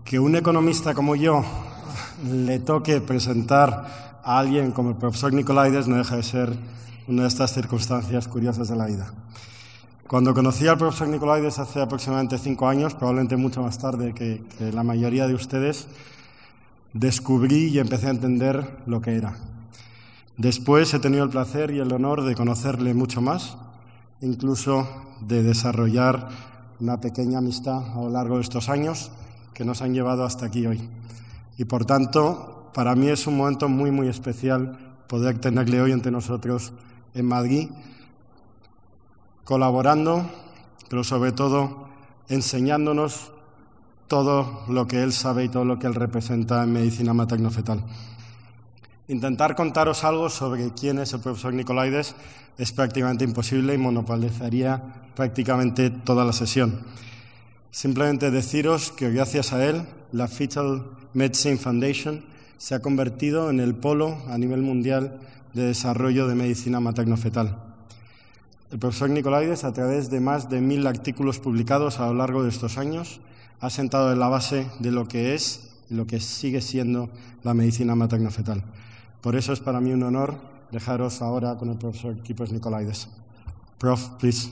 Que un economista como yo le toque presentar a alguien como el profesor Nicolaides no deja de ser una de estas circunstancias curiosas de la vida. Cuando conocí al profesor Nicolaides hace aproximadamente 5 años, probablemente mucho más tarde que la mayoría de ustedes, descubrí y empecé a entender lo que era. Después he tenido el placer y el honor de conocerle mucho más, incluso de desarrollar una pequeña amistad a lo largo de estos años que nos han llevado hasta aquí hoy. Y por tanto, para mí es un momento muy, muy especial poder tenerle hoy entre nosotros en Madrid, colaborando, pero sobre todo enseñándonos todo lo que él sabe y todo lo que él representa en medicina materno-fetal. Intentar contaros algo sobre quién es el profesor Nicolaides es prácticamente imposible y monopolizaría prácticamente toda la sesión. Simplemente deciros que gracias a él, la Fetal Medicine Foundation se ha convertido en el polo a nivel mundial de desarrollo de medicina materno-fetal. El profesor Nicolaides, a través de más de 1000 artículos publicados a lo largo de estos años, ha sentado en la base de lo que es y lo que sigue siendo la medicina materno-fetal. Por eso es para mí un honor dejaros ahora con el profesor Kyprios Nicolaides. Prof, please.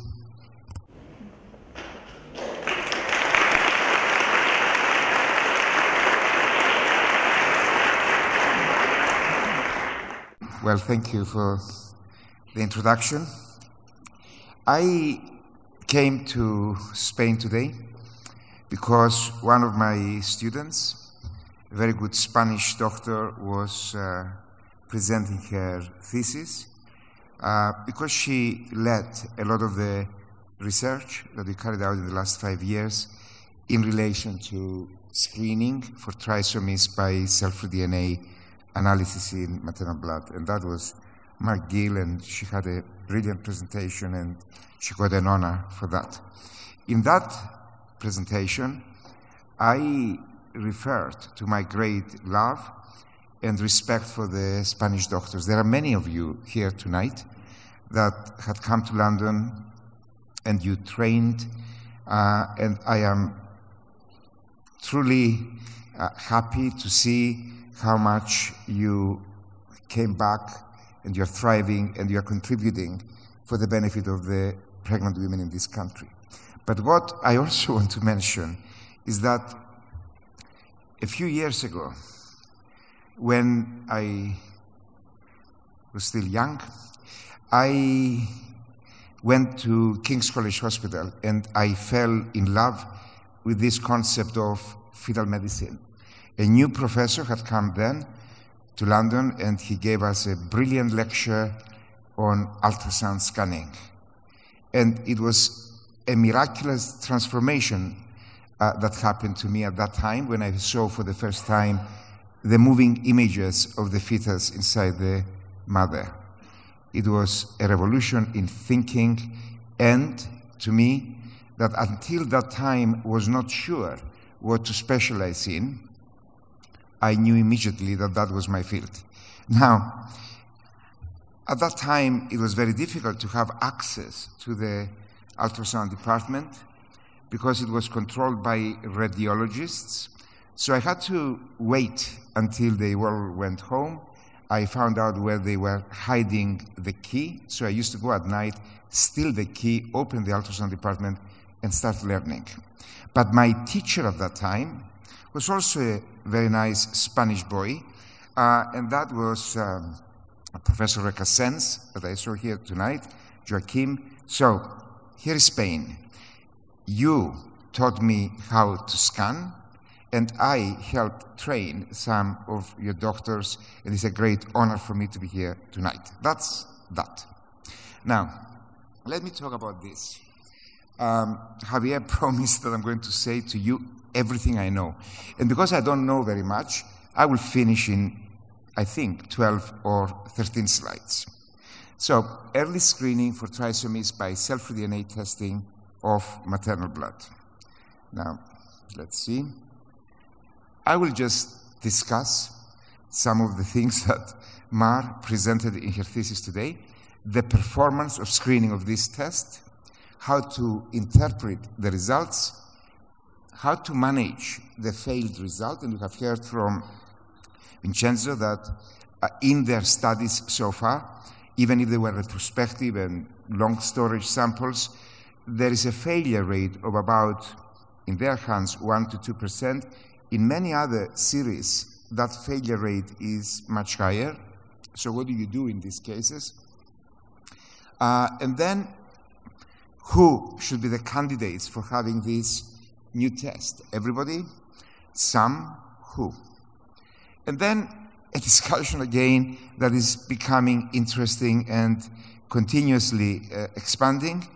Well, thank you for the introduction. I came to Spain today because one of my students, a very good Spanish doctor, was presenting her thesis because she led a lot of the research that we carried out in the last 5 years in relation to screening for trisomies by cell-free DNA analysis in maternal blood. And that was Mark Gill, and she had a brilliant presentation, and she got an honor for that. In that presentation, I referred to my great love and respect for the Spanish doctors. There are many of you here tonight that had come to London and you trained, and I am truly happy to see how much you came back and you're thriving and you're contributing for the benefit of the pregnant women in this country. But what I also want to mention is that a few years ago, when I was still young, I went to King's College Hospital and I fell in love with this concept of fetal medicine. A new professor had come then to London and he gave us a brilliant lecture on ultrasound scanning. And it was a miraculous transformation that happened to me at that time when I saw for the first time the moving images of the fetus inside the mother. It was a revolution in thinking, and to me, that until that time was not sure what to specialize in, I knew immediately that that was my field. Now, at that time, it was very difficult to have access to the ultrasound department because it was controlled by radiologists. So I had to wait until they all went home. I found out where they were hiding the key. So I used to go at night, steal the key, open the ultrasound department, and start learning. But my teacher at that time was also a very nice Spanish boy, and that was Professor Recasens, that I saw here tonight, Joaquim. So here is Spain. You taught me how to scan, and I helped train some of your doctors, and it's a great honor for me to be here tonight. That's that. Now, let me talk about this. Javier promised that I'm going to say to you everything I know. And because I don't know very much, I will finish in, I think, 12 or 13 slides. So, early screening for trisomies by cell-free DNA testing of maternal blood. Now, let's see. I will just discuss some of the things that Mar presented in her thesis today, the performance of screening of this test, how to interpret the results, how to manage the failed result. And you have heard from Vincenzo that in their studies so far, even if they were retrospective and long storage samples, there is a failure rate of about, in their hands, 1 to 2%. In many other series, that failure rate is much higher. So what do you do in these cases? And then, who should be the candidates for having this new test? Everybody? Some? Who? And then a discussion again that is becoming interesting and continuously expanding.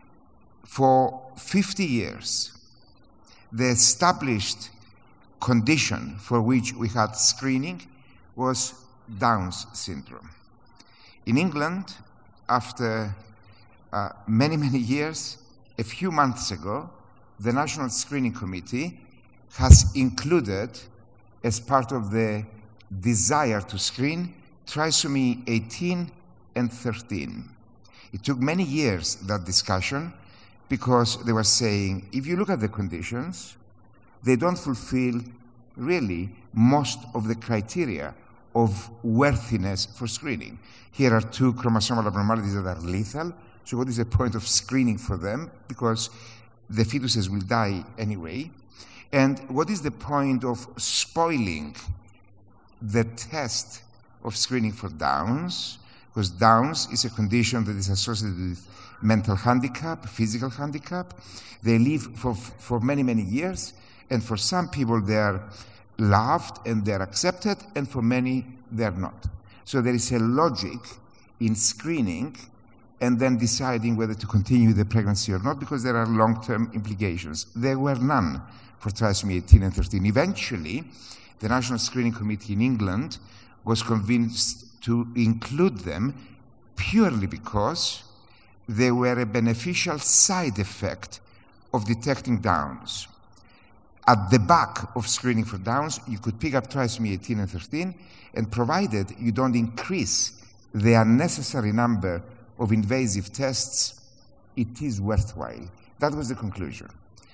For 50 years, the established condition for which we had screening was Down's syndrome. In England, after many, many years, a few months ago, the National Screening Committee has included, as part of the desire to screen, trisomy 18 and 13. It took many years, that discussion, because they were saying, if you look at the conditions, they don't fulfill really most of the criteria of worthiness for screening. Here are 2 chromosomal abnormalities that are lethal. So what is the point of screening for them? Because the fetuses will die anyway. And what is the point of spoiling the test of screening for Downs? Because Downs is a condition that is associated with mental handicap, physical handicap. They live for many, many years. And for some people, they are loved and they're accepted, and for many, they're not. So there is a logic in screening and then deciding whether to continue the pregnancy or not, because there are long-term implications. There were none for trisomy 18 and 13. Eventually, the National Screening Committee in England was convinced to include them purely because they were a beneficial side effect of detecting Downs. At the back of screening for Downs, you could pick up trisomy 18 and 13, and provided you don't increase the unnecessary number of invasive tests, it is worthwhile. That was the conclusion.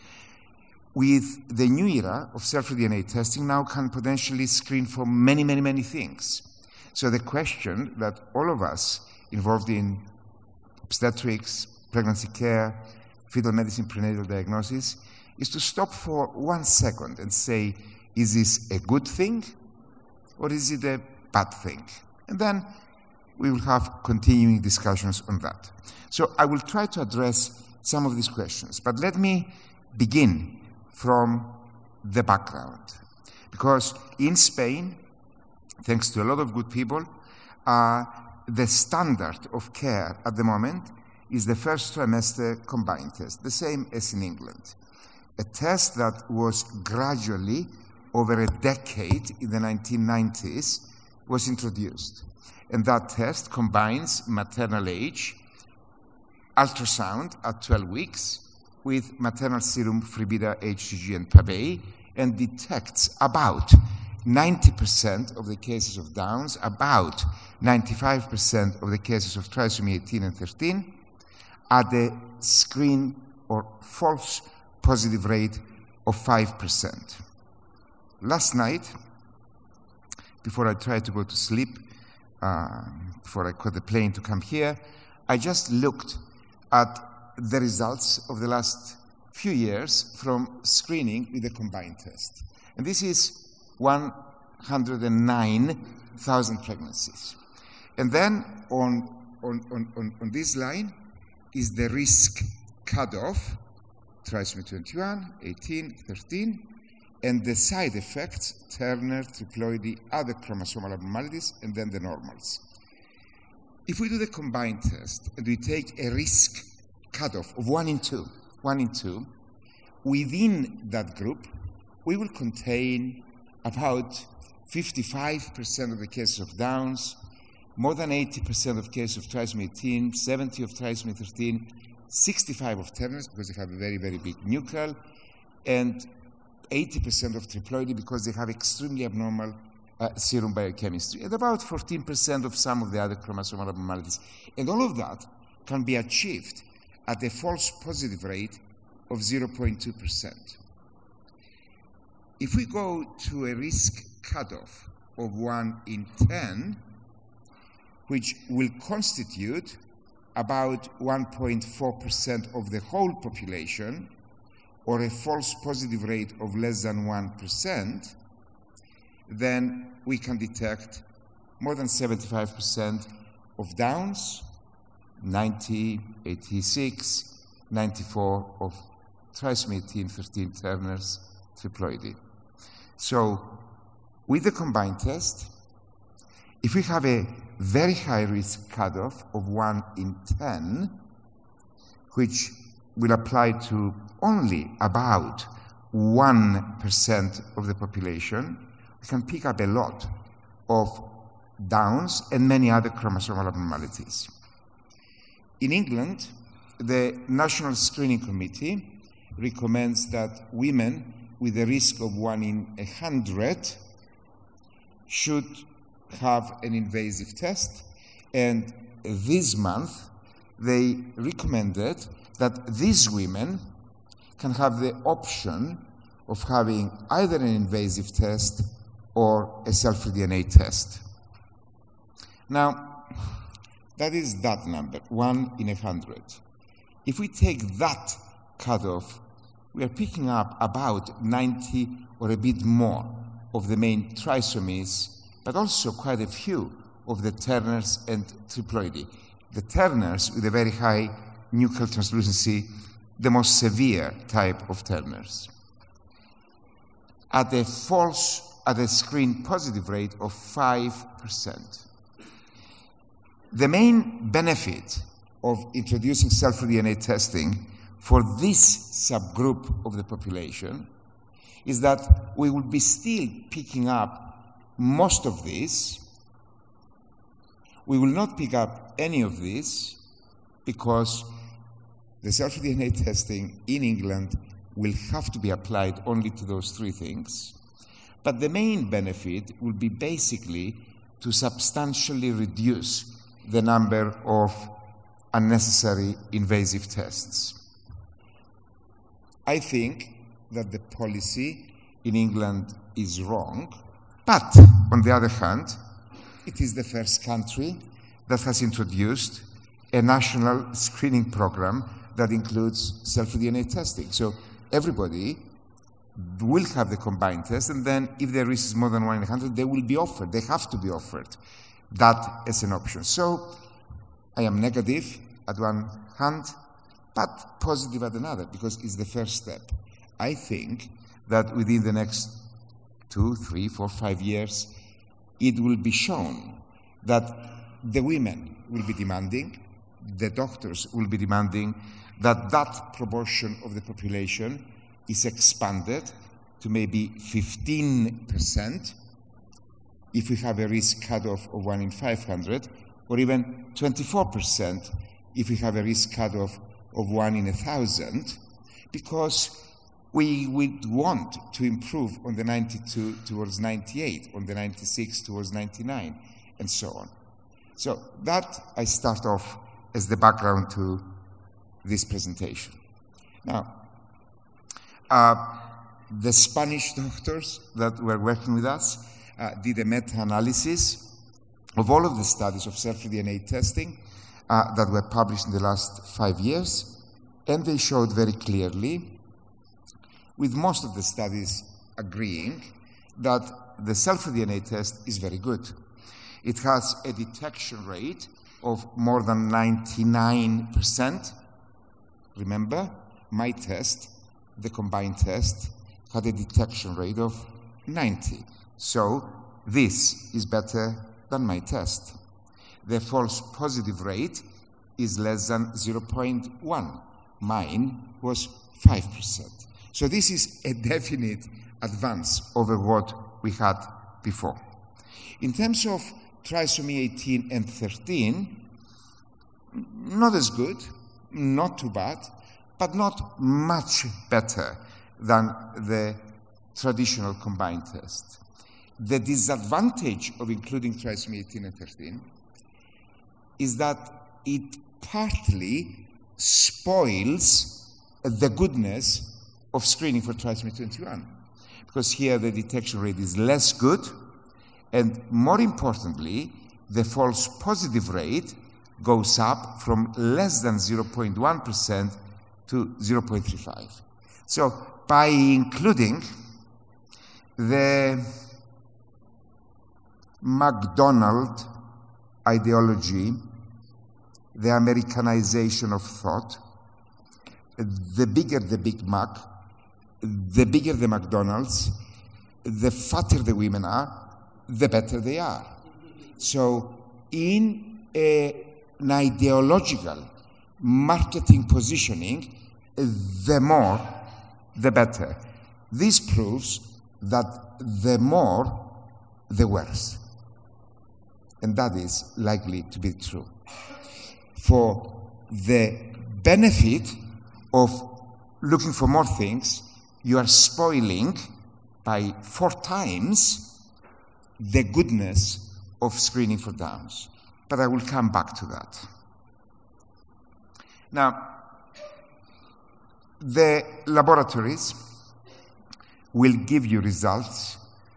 With the new era of cell-free DNA testing, now can potentially screen for many, many, many things. So the question that all of us involved in obstetrics, pregnancy care, fetal medicine, prenatal diagnosis, is to stop for 1 second and say, is this a good thing or is it a bad thing? And then we will have continuing discussions on that. So I will try to address some of these questions, but let me begin from the background. Because in Spain, thanks to a lot of good people, the standard of care at the moment is the first trimester combined test, the same as in England. A test that was gradually, over a decade in the 1990s, was introduced. And that test combines maternal age, ultrasound at 12 weeks, with maternal serum, free beta, HCG, and PABA, and detects about 90% of the cases of Downs, about 95% of the cases of trisomy 18 and 13, at a screen or false positive rate of 5%. Last night, before I tried to go to sleep, before I caught the plane to come here, I just looked at the results of the last few years from screening with the combined test. And this is 109,000 pregnancies. And then on this line is the risk cutoff, trisomy 21, 18, 13, and the side effects, Turner, triploidy, other chromosomal abnormalities, and then the normals. If we do the combined test and we take a risk cutoff of 1 in 2, within that group, we will contain about 55% of the cases of Downs, more than 80% of cases of trisomy 18, 70% of trisomy 13, 65% of Turner's because they have a very, very big nuchal, and 80% of triploidy because they have extremely abnormal serum biochemistry, and about 14% of some of the other chromosomal abnormalities. And all of that can be achieved at a false positive rate of 0.2%. if we go to a risk cutoff of 1 in 10, which will constitute about 1.4% of the whole population, or a false positive rate of less than 1%, then we can detect more than 75% of Downs, 90, 86, 94 of trisomy 18-13 Turner's triploidy. So with the combined test, if we have a very high risk cutoff of 1 in 10, which will apply to only about 1% of the population, we can pick up a lot of Downs and many other chromosomal abnormalities. In England, the National Screening Committee recommends that women with a risk of 1 in 100 should have an invasive test, and this month they recommended that these women can have the option of having either an invasive test or a cell-free DNA test. Now, that is that number, 1 in 100. If we take that cutoff, we are picking up about 90 or a bit more of the main trisomies, but also quite a few of the Turners and triploidy. The Turners with a very high nuchal translucency, the most severe type of Turners. At a screen positive rate of 5%. The main benefit of introducing cell-free DNA testing for this subgroup of the population is that we will be still picking up most of this. We will not pick up any of this because the cell-free DNA testing in England will have to be applied only to those 3 things. But the main benefit will be basically to substantially reduce the number of unnecessary invasive tests. I think that the policy in England is wrong, but on the other hand, it is the first country that has introduced a national screening program that includes cell-free DNA testing. So everybody will have the combined test, and then if the risk is more than 1 in 100, they will be offered. They have to be offered that as an option. So I am negative at one hand, but positive at another, because it's the first step. I think that within the next 2, 3, 4, 5 years, it will be shown that the women will be demanding, the doctors will be demanding that that proportion of the population is expanded to maybe 15% if we have a risk cutoff of 1 in 500, or even 24% if we have a risk cutoff of 1 in 1,000, because we would want to improve on the 92 towards 98, on the 96 towards 99, and so on. So that I start off as the background to this presentation. Now, the Spanish doctors that were working with us did a meta-analysis of all of the studies of cell-free DNA testing that were published in the last 5 years, and they showed very clearly, with most of the studies agreeing, that the cell-free DNA test is very good. It has a detection rate of more than 99%. Remember, my test, the combined test, had a detection rate of 90. So this is better than my test. The false positive rate is less than 0.1. Mine was 5%. So this is a definite advance over what we had before. In terms of trisomy 18 and 13, not as good, not too bad, but not much better than the traditional combined test. The disadvantage of including trisomy 18 and 13 is that it partly spoils the goodness of screening for trisomy 21. because here the detection rate is less good, and more importantly, the false positive rate goes up from less than 0.1% to 0.35. So by including the McDonald ideology, the Americanization of thought, the bigger the Big Mac, the bigger the McDonald's, the fatter the women are, the better they are. So in an ideological marketing positioning, the more, the better. This proves that the more, the worse. And that is likely to be true. For the benefit of looking for more things, you are spoiling by 4 times the goodness of screening for Downs. But I will come back to that. Now, the laboratories will give you results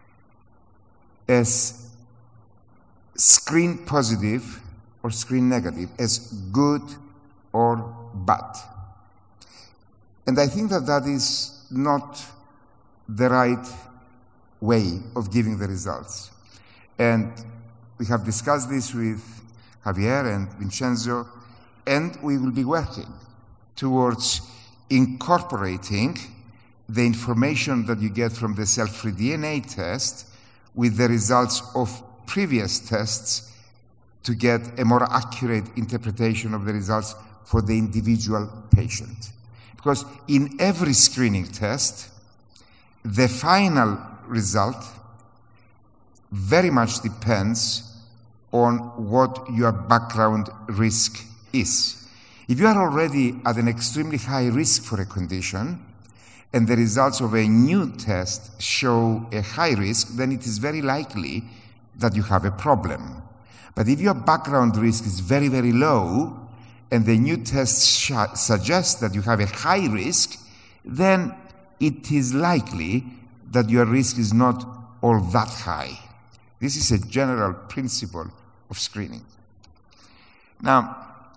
as screen positive or screen negative, as good or bad. And I think that that is not the right way of giving the results. And we have discussed this with Javier and Vincenzo, and we will be working towards incorporating the information that you get from the cell-free DNA test with the results of previous tests to get a more accurate interpretation of the results for the individual patient. Because in every screening test, the final result very much depends on what your background risk is. If you are already at an extremely high risk for a condition, and the results of a new test show a high risk, then it is very likely that you have a problem. But if your background risk is very, very low, and the new test suggests that you have a high risk, then it is likely that your risk is not all that high. This is a general principle of screening. Now,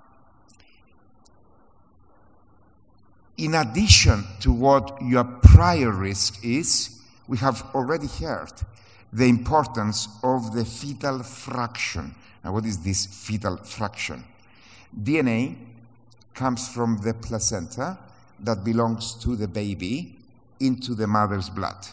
in addition to what your prior risk is, we have already heard the importance of the fetal fraction. Now, what is this fetal fraction? DNA comes from the placenta that belongs to the baby into the mother's blood.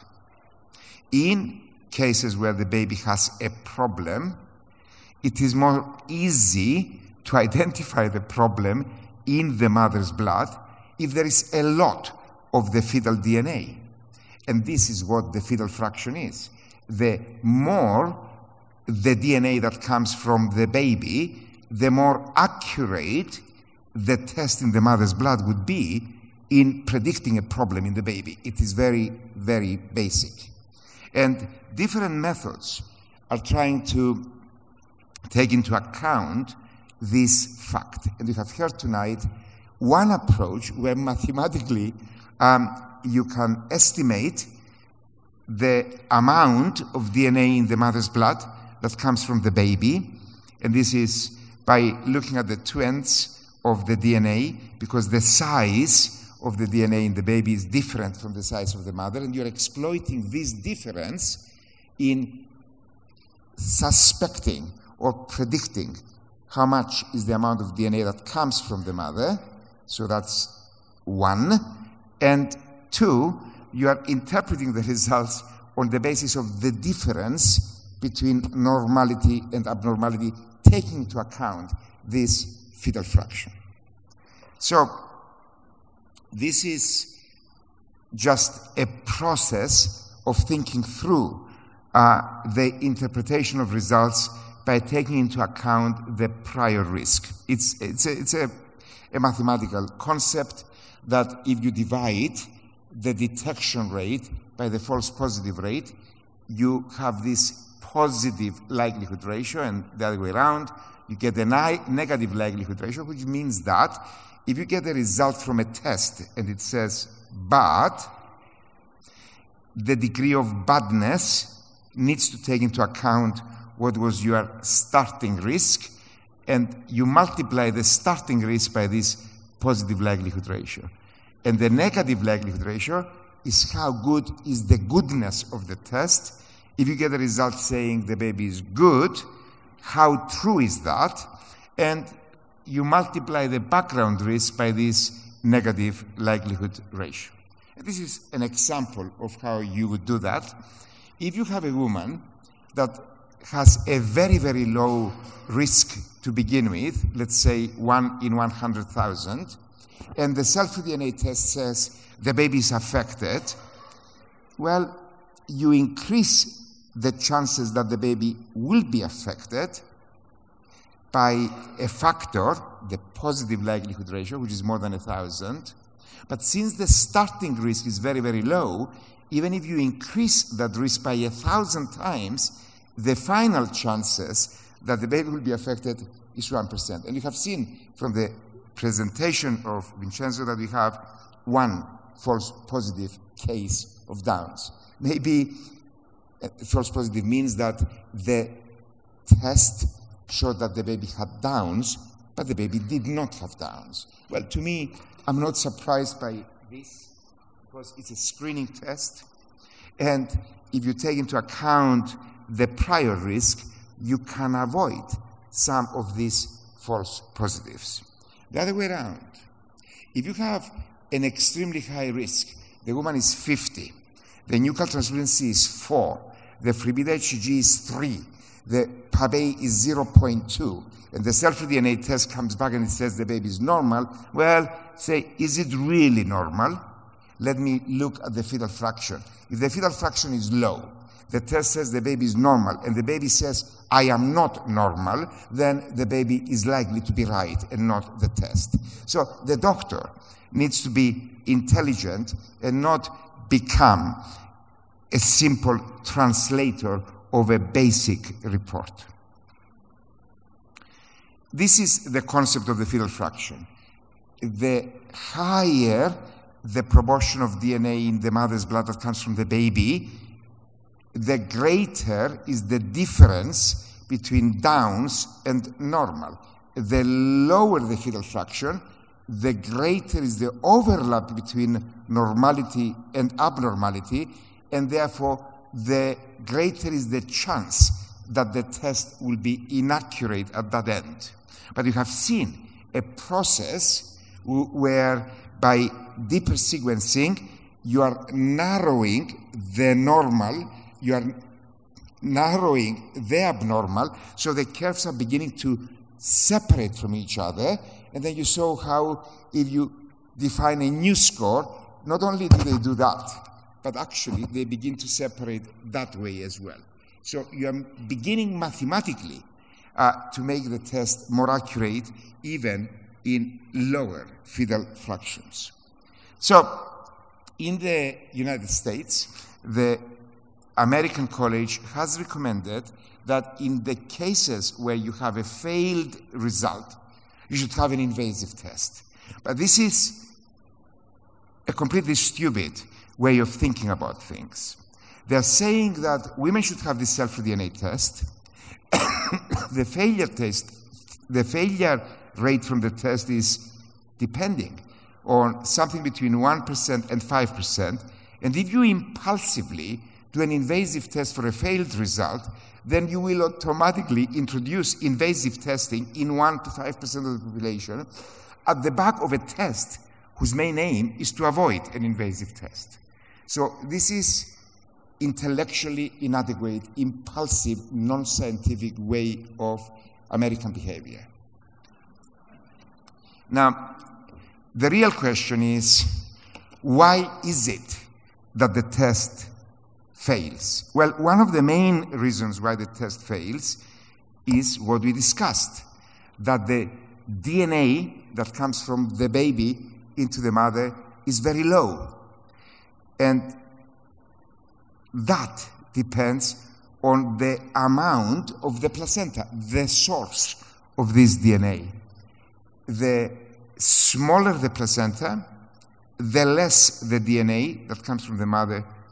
In cases where the baby has a problem, it is more easy to identify the problem in the mother's blood if there is a lot of the fetal DNA. And this is what the fetal fraction is. The more the DNA that comes from the baby, the more accurate the test in the mother's blood would be in predicting a problem in the baby. It is very, very basic. And different methods are trying to take into account this fact. And we have heard tonight one approach where mathematically you can estimate the amount of DNA in the mother's blood that comes from the baby. And this is by looking at the two ends of the DNA, because the size of the DNA in the baby is different from the size of the mother, and you're exploiting this difference in suspecting or predicting how much is the amount of DNA that comes from the mother. So that's 1. And 2, you are interpreting the results on the basis of the difference between normality and abnormality, taking into account this fetal fraction. So this is just a process of thinking through the interpretation of results by taking into account the prior risk. It's a mathematical concept that if you divide the detection rate by the false positive rate, you have this positive likelihood ratio, and the other way around, you get a negative likelihood ratio, which means that if you get a result from a test and it says bad, the degree of badness needs to take into account what was your starting risk, and you multiply the starting risk by this positive likelihood ratio. And the negative likelihood ratio is how good is the goodness of the test. If you get a result saying the baby is good, how true is that? And you multiply the background risk by this negative likelihood ratio. And this is an example of how you would do that. If you have a woman that has a very, very low risk to begin with, let's say 1 in 100,000, and the cell-free DNA test says the baby is affected, well, you increase the chances that the baby will be affected by a factor, the positive likelihood ratio, which is more than 1,000. But since the starting risk is very, very low, even if you increase that risk by 1,000 times, the final chances that the baby will be affected is 1%. And you have seen from the presentation of Vincenzo that we have one false positive case of Downs. Maybe false positive means that the test showed that the baby had Downs, but the baby did not have Downs. Well, to me, I'm not surprised by this because it's a screening test. And if you take into account the prior risk, you can avoid some of these false positives. The other way around, if you have an extremely high risk, the woman is 50, the nuchal translucency is 4, the free beta HCG is 3, the PABA is 0.2, and the cell-free DNA test comes back and it says the baby is normal, well, say, is it really normal? Let me look at the fetal fraction. If the fetal fraction is low, the test says the baby is normal, and the baby says, I am not normal, then the baby is likely to be right and not the test. So the doctor needs to be intelligent and not become a simple translator of a basic report. This is the concept of the fetal fraction. The higher the proportion of DNA in the mother's blood that comes from the baby, the greater is the difference between Downs and normal. The lower the fetal fraction, the greater is the overlap between normality and abnormality, and therefore the greater is the chance that the test will be inaccurate at that end. But you have seen a process where by deeper sequencing, you are narrowing the normal, you are narrowing the abnormal, so the curves are beginning to separate from each other. And then you saw how if you define a new score, not only do they do that, but actually they begin to separate that way as well. So you are beginning mathematically to make the test more accurate even in lower fetal fractions. So in the United States, the American College has recommended that in the cases where you have a failed result, you should have an invasive test. But this is a completely stupid way of thinking about things. They're saying that women should have this cell-free DNA test. The failure rate from the test is depending on something between 1% and 5%. And if you impulsively do an invasive test for a failed result, then you will automatically introduce invasive testing in 1 to 5% of the population at the back of a test whose main aim is to avoid an invasive test. So this is intellectually inadequate, impulsive, non-scientific way of American behavior. Now, the real question is, why is it that the test fails? Well, one of the main reasons why the test fails is what we discussed, that the DNA that comes from the baby into the mother is very low. And that depends on the amount of the placenta, the source of this DNA. The smaller the placenta, the less the DNA that comes from the mother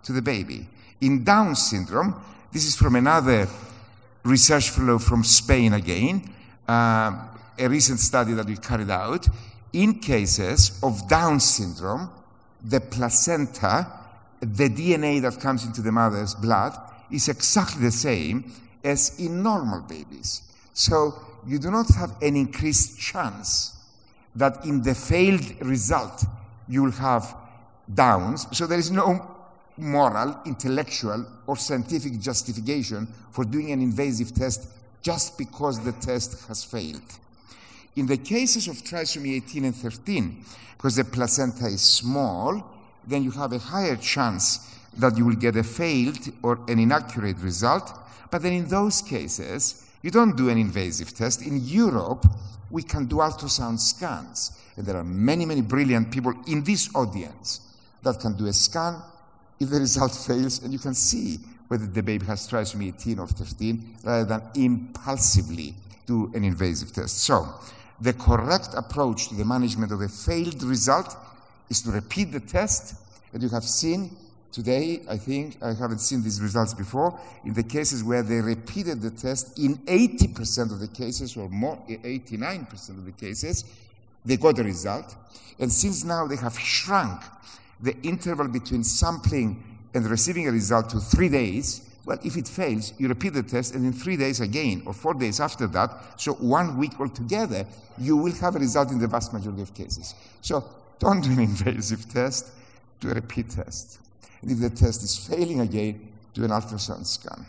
to the baby. In Down syndrome, this is from another research fellow from Spain again, a recent study that we carried out. In cases of Down syndrome, the placenta, the DNA that comes into the mother's blood, is exactly the same as in normal babies. So you do not have an increased chance that in the failed result you will have Downs. So there is no moral, intellectual, or scientific justification for doing an invasive test just because the test has failed. In the cases of trisomy 18 and 13, because the placenta is small, then you have a higher chance that you will get a failed or an inaccurate result. But then in those cases, you don't do an invasive test. In Europe, we can do ultrasound scans. And there are many, many brilliant people in this audience that can do a scan if the result fails, and you can see whether the baby has trisomy 18 or 13, rather than impulsively do an invasive test. So the correct approach to the management of a failed result is to repeat the test. And you have seen today, I think, I haven't seen these results before, in the cases where they repeated the test, in 80% of the cases, or more, 89% of the cases, they got a result. And since now they have shrunk the interval between sampling and receiving a result to 3 days, well, if it fails, you repeat the test, and in 3 days again, or 4 days after that, so 1 week altogether, you will have a result in the vast majority of cases. So don't do an invasive test, do a repeat test. And if the test is failing again, do an ultrasound scan.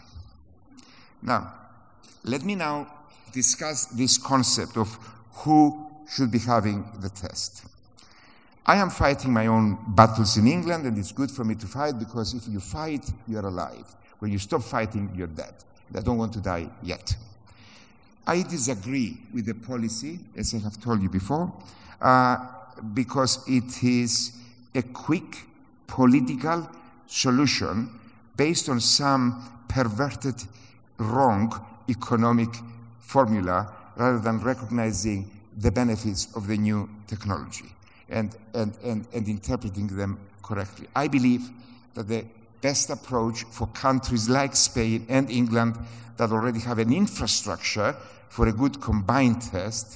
Now, let me now discuss this concept of who should be having the test. I am fighting my own battles in England, and it's good for me to fight, because if you fight, you're alive. When you stop fighting, you're dead. I don't want to die yet. I disagree with the policy, as I have told you before, because it is a quick political solution based on some perverted, wrong economic formula, rather than recognizing the benefits of the new technology and interpreting them correctly. I believe that the best approach for countries like Spain and England that already have an infrastructure for a good combined test,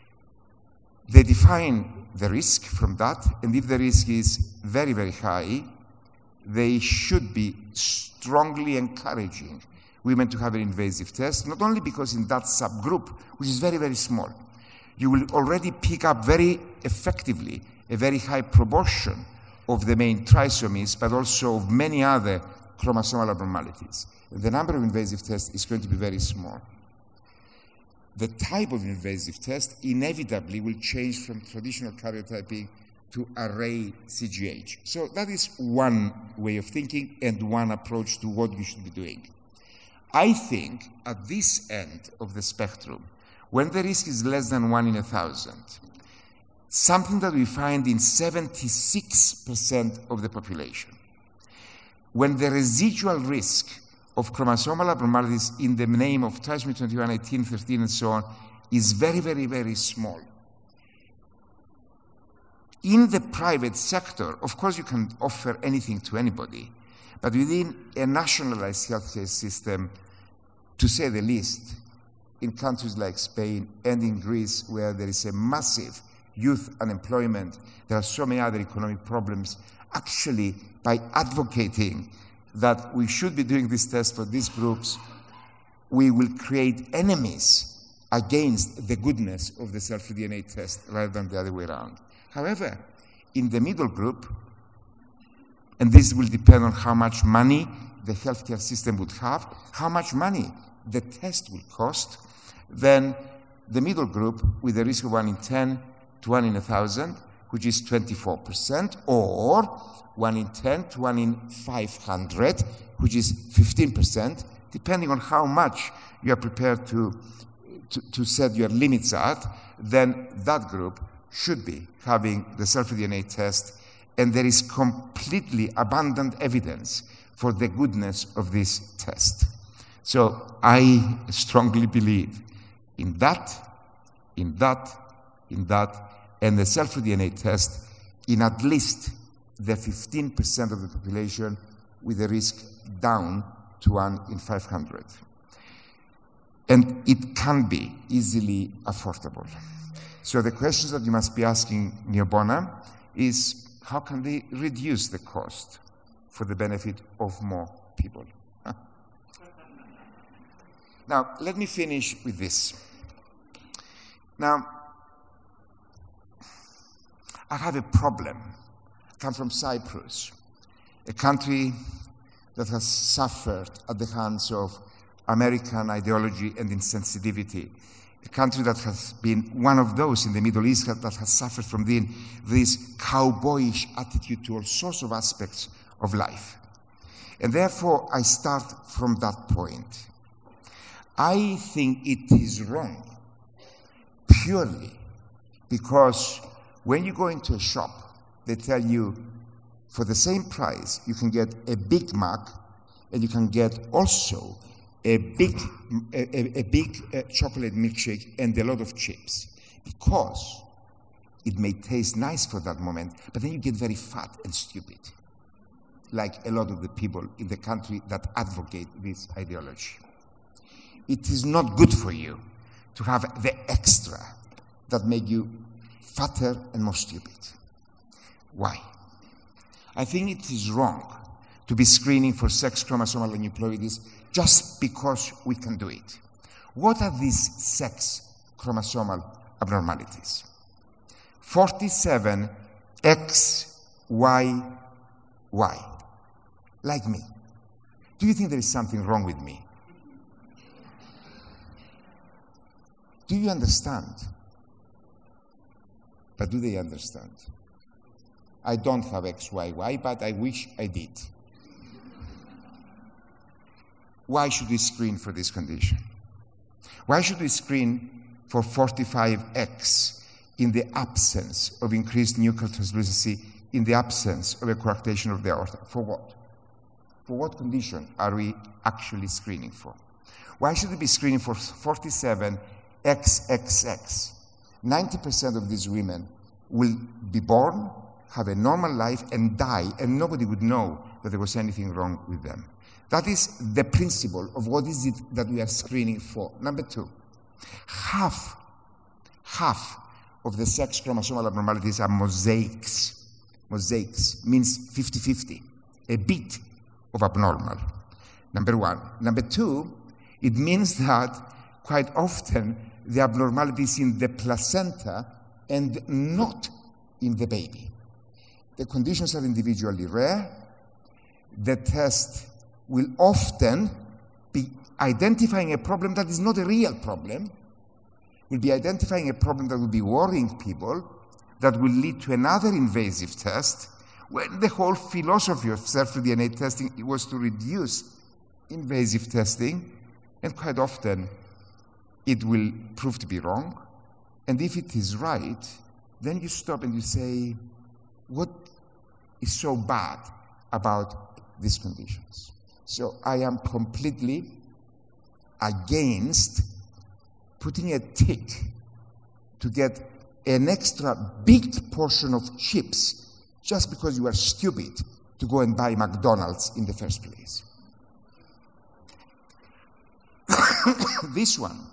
they define the risk from that, and if the risk is very, very high, they should be strongly encouraging women to have an invasive test, not only because in that subgroup, which is very, very small, you will already pick up very effectively a very high proportion of the main trisomies, but also of many other chromosomal abnormalities. The number of invasive tests is going to be very small. The type of invasive test inevitably will change from traditional karyotyping to array CGH. So that is one way of thinking and one approach to what we should be doing. I think at this end of the spectrum, when the risk is less than 1 in 1,000, something that we find in 76% of the population, when the residual risk of chromosomal abnormalities in the name of trisomy 21, 18, 13, and so on is very, very, very small. In the private sector, of course, you can offer anything to anybody, but within a nationalized healthcare system, to say the least, in countries like Spain and in Greece, where there is a massive youth unemployment, there are so many other economic problems, actually, by advocating that we should be doing this test for these groups, we will create enemies against the goodness of the cell-free DNA test rather than the other way around. However, in the middle group, and this will depend on how much money the healthcare system would have, how much money the test will cost, then the middle group with a risk of 1 in 10 to 1 in 1,000, which is 24%, or 1 in 10 to 1 in 500, which is 15%, depending on how much you are prepared to set your limits at, then that group should be having the cell-free DNA test, and there is completely abundant evidence for the goodness of this test. So I strongly believe in that, and the cell-free DNA test in at least the 15% of the population with the risk down to 1 in 500. And it can be easily affordable. So the questions that you must be asking Neo Bona is, how can they reduce the cost for the benefit of more people? Now, let me finish with this. Now, I have a problem. I come from Cyprus, a country that has suffered at the hands of American ideology and insensitivity, a country that has been one of those in the Middle East that has suffered from this cowboyish attitude to all sorts of aspects of life. And therefore, I start from that point. I think it is wrong, purely because when you go into a shop, they tell you, for the same price, you can get a Big Mac, and you can get also a big chocolate milkshake and a lot of chips, because it may taste nice for that moment, but then you get very fat and stupid, like a lot of the people in the country that advocate this ideology. It is not good for you to have the extra that make you fatter and more stupid. Why? I think it is wrong to be screening for sex chromosomal aneuploidies just because we can do it. What are these sex chromosomal abnormalities? 47XYY. Like me. Do you think there is something wrong with me? Do you understand? But do they understand? I don't have XYY, but I wish I did. Why should we screen for this condition? Why should we screen for 45X in the absence of increased nuchal translucency, in the absence of a coarctation of the aorta? For what? For what condition are we actually screening for? Why should we be screening for 47XXX? 90% of these women will be born, have a normal life, and die, and nobody would know that there was anything wrong with them. That is the principle of what is it that we are screening for. Number two, half of the sex chromosomal abnormalities are mosaics. Mosaics means 50-50, a bit of abnormal. Number one. Number two, it means that quite often the abnormality is in the placenta and not in the baby. The conditions are individually rare. The test will often be identifying a problem that is not a real problem, will be identifying a problem that will be worrying people, that will lead to another invasive test, when the whole philosophy of cell-free DNA testing was to reduce invasive testing, and quite often it will prove to be wrong. And if it is right, then you stop and you say, what is so bad about these conditions? So I am completely against putting a tick to get an extra big portion of chips just because you are stupid to go and buy McDonald's in the first place. This one,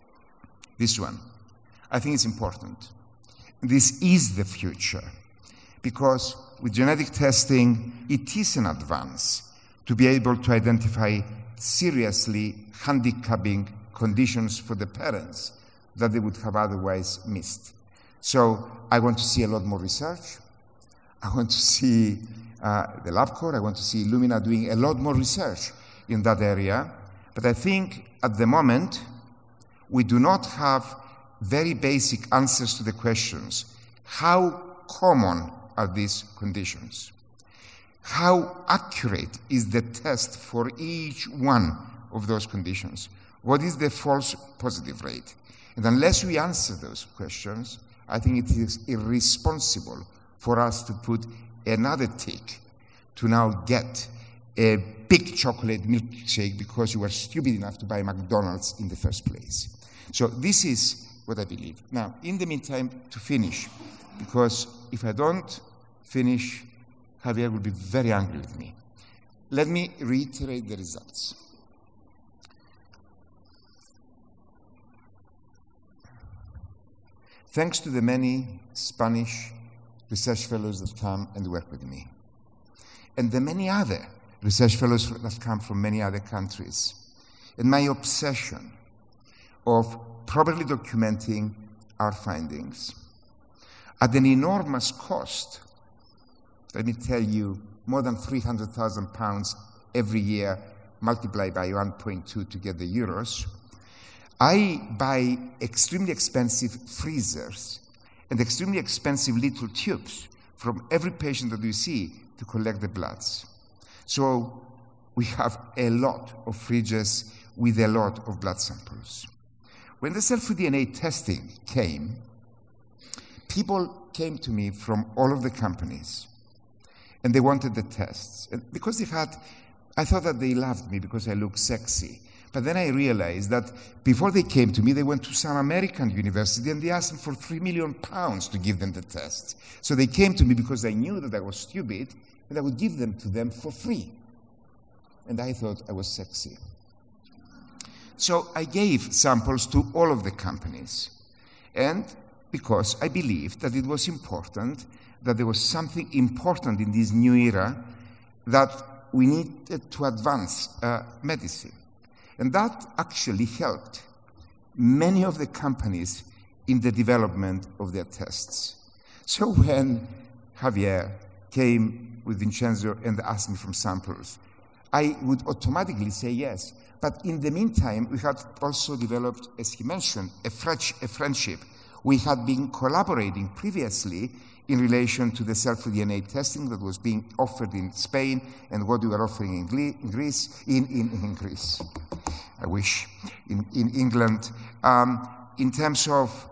I think is important. This is the future, because with genetic testing, it is an advance to be able to identify seriously handicapping conditions for the parents that they would have otherwise missed. So I want to see a lot more research. I want to see the LabCorp, I want to see Illumina doing a lot more research in that area. But I think at the moment, we do not have very basic answers to the questions. How common are these conditions? How accurate is the test for each one of those conditions? What is the false positive rate? And unless we answer those questions, I think it is irresponsible for us to put another tick to now get a big chocolate milkshake because you were stupid enough to buy McDonald's in the first place. So this is what I believe. Now, in the meantime, to finish, because if I don't finish, Javier will be very angry with me. Let me reiterate the results. Thanks to the many Spanish research fellows that come and work with me, and the many other research fellows that come from many other countries, and my obsession of properly documenting our findings at an enormous cost, let me tell you, more than £300,000 every year, multiplied by 1.2 to get the euros, I buy extremely expensive freezers and extremely expensive little tubes from every patient that we see to collect the bloods. So we have a lot of fridges with a lot of blood samples. When the cell-free DNA testing came, people came to me from all of the companies, and they wanted the tests. And because I thought that they loved me because I looked sexy. But then I realized that before they came to me, they went to some American university and they asked them for £3 million to give them the test. So they came to me because I knew that I was stupid and I would give them to them for free. And I thought I was sexy. So I gave samples to all of the companies. And because I believed that it was important, that there was something important in this new era that we needed to advance medicine. And that actually helped many of the companies in the development of their tests. So when Javier came with Vincenzo and asked me for samples, I would automatically say yes. But in the meantime, we had also developed, as he mentioned, a friendship. We had been collaborating previously in relation to the cell-free DNA testing that was being offered in Spain and what we were offering in Greece, in Greece, I wish, in England, in terms of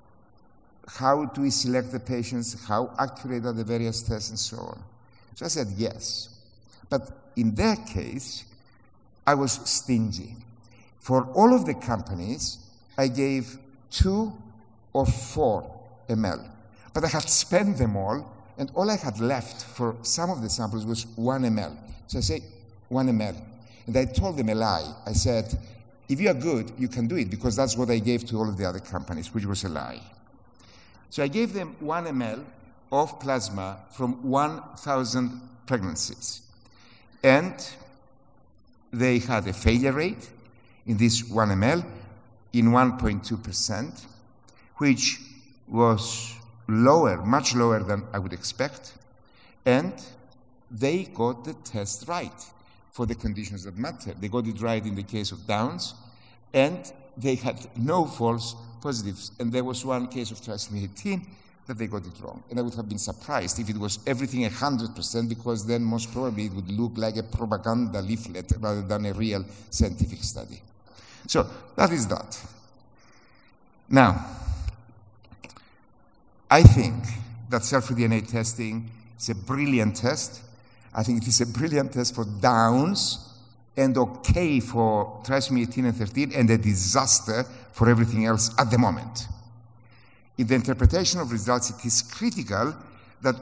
how do we select the patients, how accurate are the various tests, and so on. So I said yes. But in their case, I was stingy. For all of the companies, I gave 2 or 4 ml. But I had spent them all, and all I had left for some of the samples was 1 ml. So I said, 1 ml. And I told them a lie. I said, if you are good, you can do it, because that's what I gave to all of the other companies, which was a lie. So I gave them 1 ml of plasma from 1,000 pregnancies. And they had a failure rate in this 1 ml in 1.2%, which was lower, much lower than I would expect, and they got the test right for the conditions that matter. They got it right in the case of Downs, and they had no false positives. And there was one case of trisomy 18 that they got it wrong. And I would have been surprised if it was everything 100%, because then most probably it would look like a propaganda leaflet rather than a real scientific study. So that is that. Now, I think that cell-free DNA testing is a brilliant test. I think it is a brilliant test for Downs and okay for trisomy 18 and 13 and a disaster for everything else at the moment. In the interpretation of results, it is critical that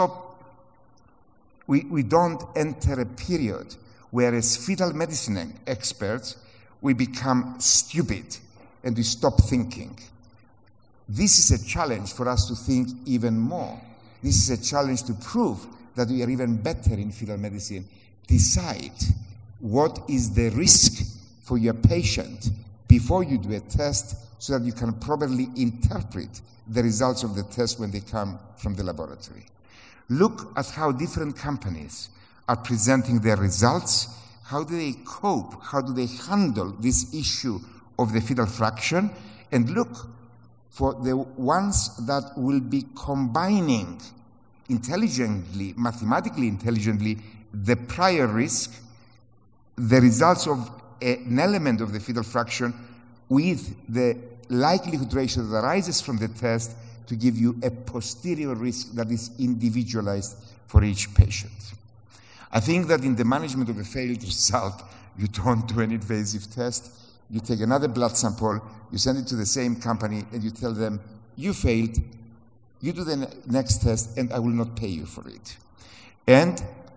we don't enter a period where, as fetal medicine experts, we become stupid and we stop thinking. This is a challenge for us to think even more. This is a challenge to prove that we are even better in fetal medicine. Decide what is the risk for your patient before you do a test so that you can properly interpret the results of the test when they come from the laboratory. Look at how different companies are presenting their results. How do they cope? How do they handle this issue of the fetal fraction? And look for the ones that will be combining intelligently, mathematically intelligently, the prior risk, the results of an element of the fetal fraction with the likelihood ratio that arises from the test to give you a posterior risk that is individualized for each patient. I think that in the management of a failed result, you don't do an invasive test. You take another blood sample, you send it to the same company, and you tell them, you failed, you do the next test, and I will not pay you for it. And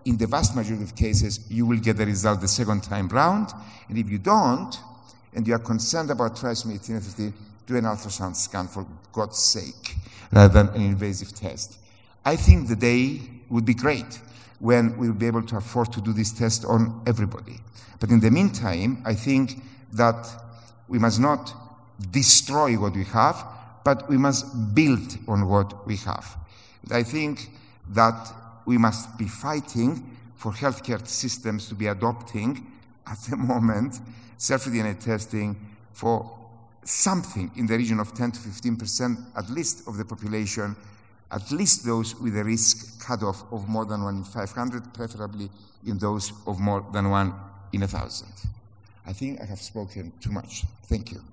in the vast majority of cases, you will get the result the second time round. And if you don't, and you are concerned about trisomy 18 or 15, do an ultrasound scan for God's sake, rather than an invasive test. I think the day would be great when we'll be able to afford to do this test on everybody. But in the meantime, I think that we must not destroy what we have, but we must build on what we have. I think that we must be fighting for healthcare systems to be adopting, at the moment, cell-free DNA testing for something in the region of 10 to 15% at least of the population, at least those with a risk cutoff of more than 1 in 500, preferably in those of more than 1 in 1,000. I think I have spoken too much. Thank you.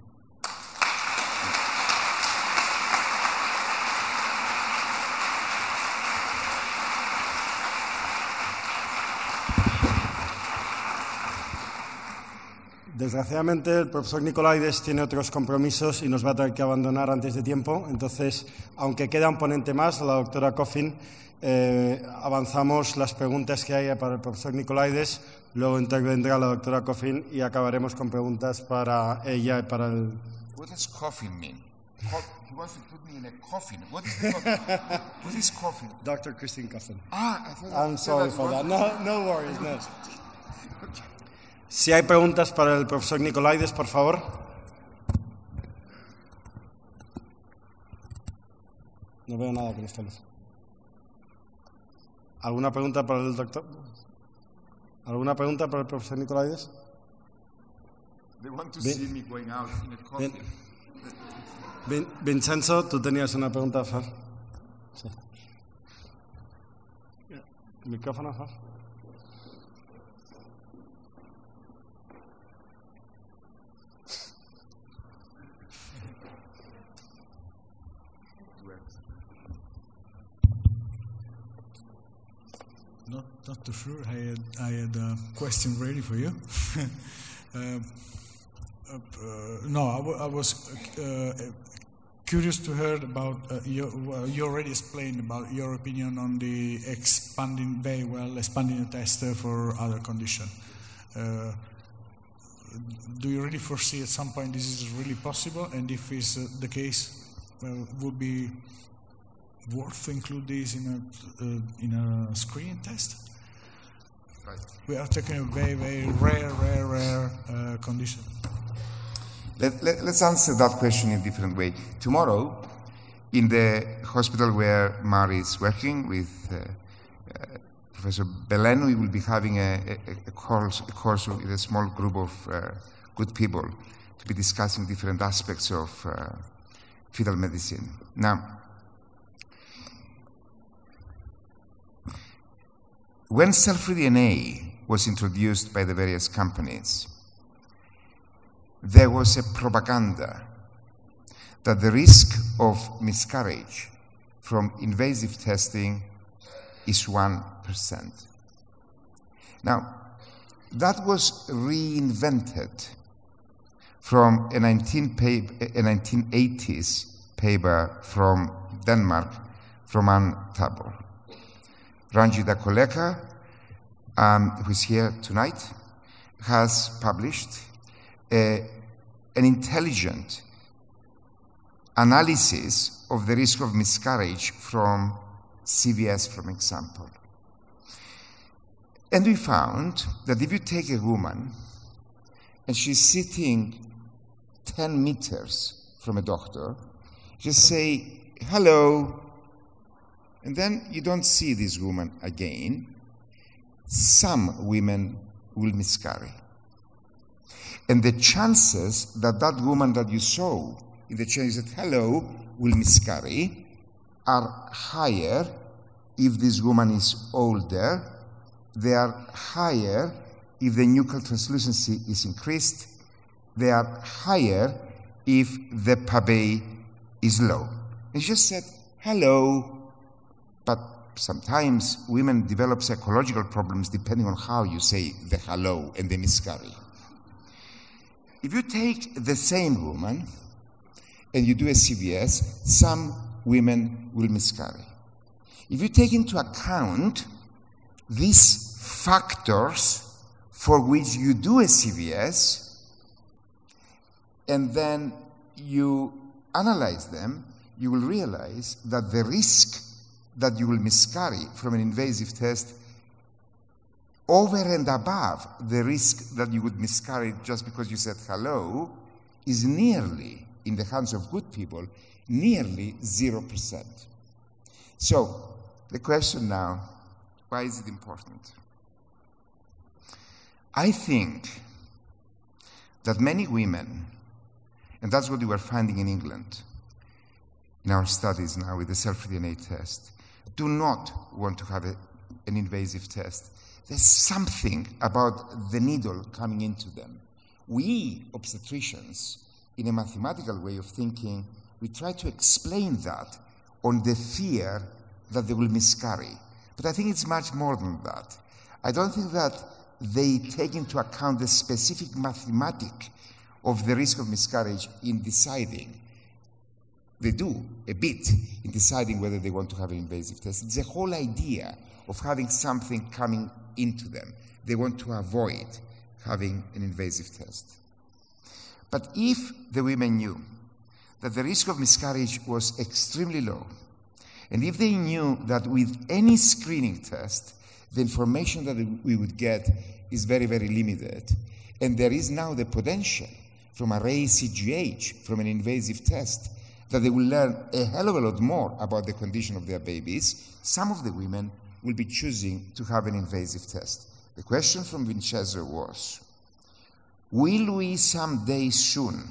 Desgraciadamente, el profesor Nicolaides tiene otros compromisos y nos va a tener que abandonar antes de tiempo. Entonces, aunque queda un ponente más, la doctora Coffin, avanzamos las preguntas que hay para el profesor Nicolaides, luego intervendrá la doctora Coffin y acabaremos con preguntas para ella y para el... What does coffin mean? He wants to put me in a coffin. What is the coffin? What is coffin? Dr. Christine Coffin. I thought I'm sorry for that. No worries, no. Si hay preguntas para el profesor Nicolaides, por favor. No veo nada con esta luz. ¿Alguna pregunta para el doctor? ¿Alguna pregunta para el profesor Nicolaides? They want to see me going out in a coffin. Vincenzo, tú tenías una pregunta, Far. Sí. Micrófono, Far. Not too sure. I had a question ready for you. No, I was curious to hear about you already explained about your opinion on the expanding the test for other conditions. Do you really foresee at some point this is really possible? And if it's the case, would be worth to include this in a screening test? Right. We are taking a very, very rare condition. Let's answer that question in a different way. Tomorrow, in the hospital where Mari is working with Professor Belen, we will be having a course with a small group of good people to be discussing different aspects of fetal medicine. Now, when cell-free DNA was introduced by the various companies, there was a propaganda that the risk of miscarriage from invasive testing is 1%. Now, that was reinvented from a 1980s paper from Denmark, from Ann Tabor. Ranjita Koleka, who is here tonight, has published an intelligent analysis of the risk of miscarriage from CVS, for example. And we found that if you take a woman and she's sitting 10 meters from a doctor, just say, hello, and then you don't see this woman again, some women will miscarry. And the chances that that woman that you saw in the chair, you said, hello, will miscarry, are higher if this woman is older. They are higher if the nuchal translucency is increased. They are higher if the Pabé is low. And she just said, hello. But sometimes women develop psychological problems depending on how you say the hello and the miscarry. If you take the same woman and you do a CVS, some women will miscarry. If you take into account these factors for which you do a CVS, and then you analyze them, you will realize that the risk that you will miscarry from an invasive test over and above the risk that you would miscarry just because you said hello is nearly, in the hands of good people, nearly 0%. So the question now, why is it important? I think that many women, and that's what we were finding in England in our studies now with the cell-free DNA test, do not want to have an invasive test. There's something about the needle coming into them. We, obstetricians, in a mathematical way of thinking, we try to explain that on the fear that they will miscarry. But I think it's much more than that. I don't think that they take into account the specific mathematics of the risk of miscarriage in deciding. They do a bit in deciding whether they want to have an invasive test. It's the whole idea of having something coming into them. They want to avoid having an invasive test. But if the women knew that the risk of miscarriage was extremely low, and if they knew that with any screening test, the information that we would get is very, very limited, and there is now the potential from array CGH, from an invasive test, that they will learn a hell of a lot more about the condition of their babies, some of the women will be choosing to have an invasive test. The question from Vincenzo was, will we someday soon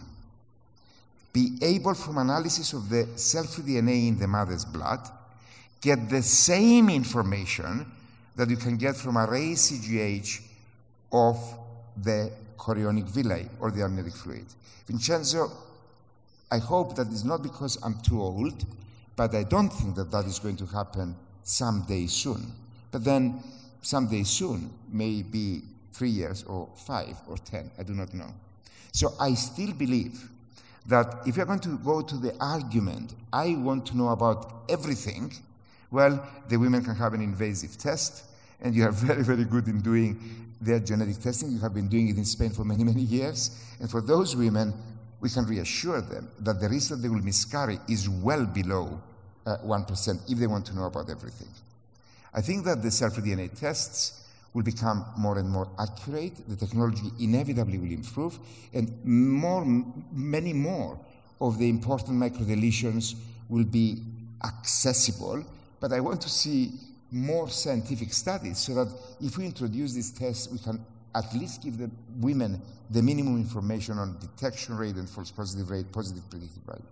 be able, from analysis of the cell-free DNA in the mother's blood, get the same information that you can get from array CGH of the chorionic villi or the amniotic fluid? Vincenzo, I hope that is not because I'm too old, but I don't think that that is going to happen someday soon. But then someday soon may be 3 years or 5 or 10, I do not know. So I still believe that if you're going to go to the argument, I want to know about everything, well, the women can have an invasive test, and you are very, very good in doing their genetic testing. You have been doing it in Spain for many, many years. And for those women, we can reassure them that the risk that they will miscarry is well below 1% if they want to know about everything. I think that the cell-free DNA tests will become more and more accurate. The technology inevitably will improve, and many more of the important microdeletions will be accessible. But I want to see more scientific studies so that if we introduce these tests, we can at least give the women the minimum information on detection rate and false positive rate, positive predictive value.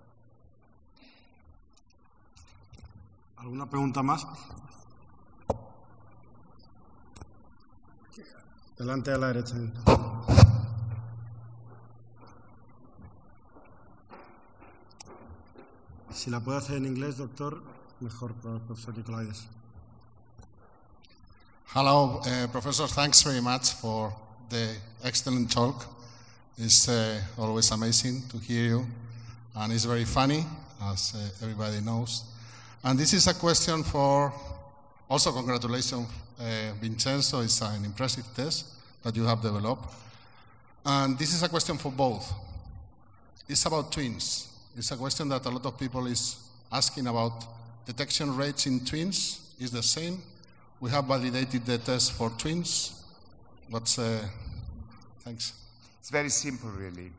¿Alguna pregunta más? Delante a la derecha. Si la puede hacer en inglés, doctor, mejor para el profesor Nicolaides. Hello, Professor. Thanks very much for the excellent talk. It's always amazing to hear you, and it's very funny, as everybody knows. And this is a question for, also congratulations, Vincenzo. It's an impressive test that you have developed. And this is a question for both. It's about twins. It's a question that a lot of people is asking about. Detection rates in twins is the same. We have validated the test for twins. Thanks. It's very simple, really.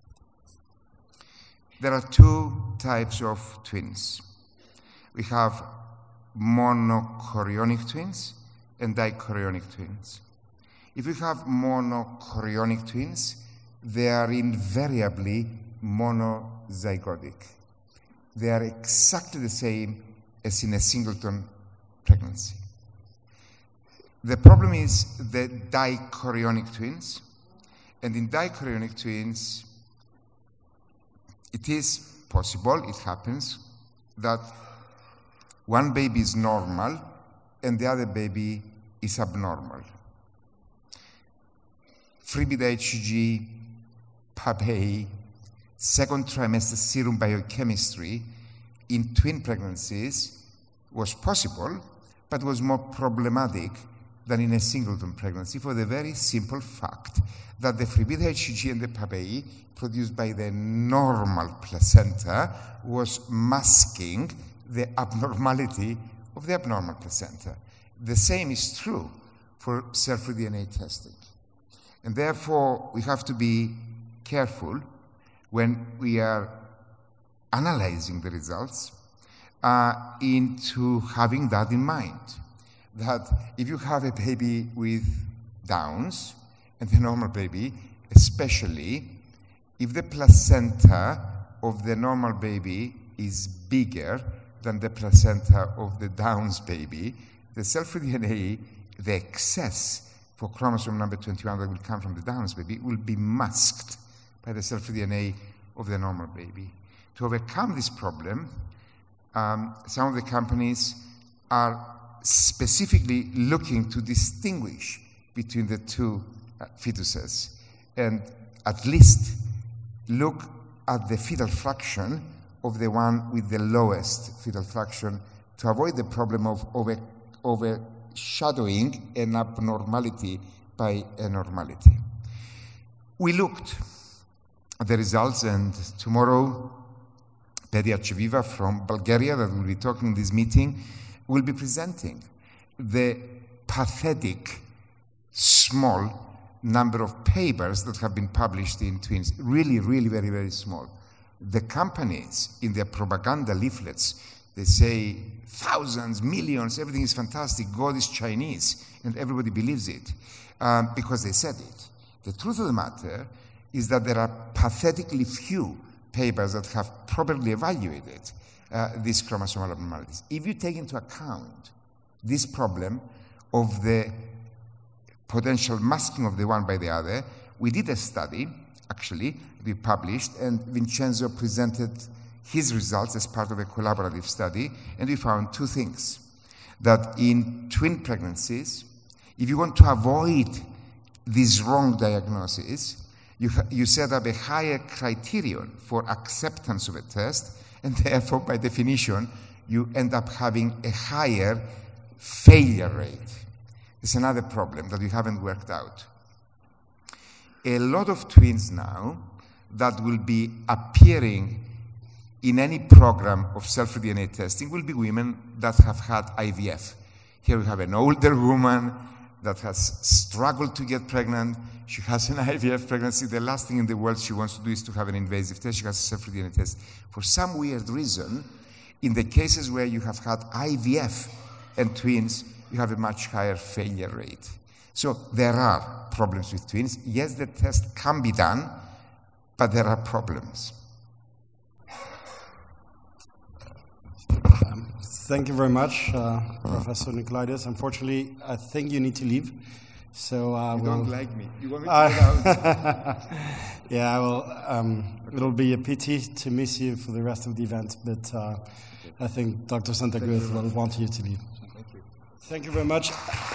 There are two types of twins. We have monochorionic twins and dichorionic twins. If we have monochorionic twins, they are invariably monozygotic. They are exactly the same as in a singleton pregnancy. The problem is the dichorionic twins, and in dichorionic twins, it is possible, it happens, that one baby is normal and the other baby is abnormal. Free beta HCG, PAP-A, second trimester serum biochemistry in twin pregnancies was possible, but was more problematic than in a singleton pregnancy for the very simple fact that the free beta HCG and the papain produced by the normal placenta was masking the abnormality of the abnormal placenta. The same is true for cell-free DNA testing. And therefore, we have to be careful when we are analyzing the results into having that in mind. That if you have a baby with Downs and a normal baby, especially if the placenta of the normal baby is bigger than the placenta of the Downs baby, the cell-free DNA, the excess for chromosome number 21 that will come from the Downs baby will be masked by the cell-free DNA of the normal baby. To overcome this problem, some of the companies are specifically looking to distinguish between the two fetuses and at least look at the fetal fraction of the one with the lowest fetal fraction to avoid the problem of overshadowing an abnormality by a normality. We looked at the results, and tomorrow Pedia Ceviva from Bulgaria, that will be talking in this meeting, will be presenting the pathetic small number of papers that have been published in twins. Really, really very, very small. The companies in their propaganda leaflets, they say thousands, millions, everything is fantastic, God is Chinese, and everybody believes it because they said it. The truth of the matter is that there are pathetically few papers that have properly evaluated these chromosomal abnormalities. If you take into account this problem of the potential masking of the one by the other, we did a study, actually, we published, and Vincenzo presented his results as part of a collaborative study, and we found two things. That in twin pregnancies, if you want to avoid this wrong diagnosis, you set up a higher criterion for acceptance of a test, and therefore, by definition, you end up having a higher failure rate. It's another problem that we haven't worked out. A lot of twins now that will be appearing in any program of cell-free DNA testing will be women that have had IVF. Here we have an older woman that has struggled to get pregnant. She has an IVF pregnancy. The last thing in the world she wants to do is to have an invasive test. She has a cell-free DNA test. For some weird reason, in the cases where you have had IVF and twins, you have a much higher failure rate. So there are problems with twins. Yes, the test can be done, but there are problems. Thank you very much, Professor Nicolaides. Unfortunately, I think you need to leave. So you don't like me. You want me to get out? Yeah, well, it'll be a pity to miss you for the rest of the event, but I think Dr. Santa Cruz will want you to leave. Thank you. Thank you very much.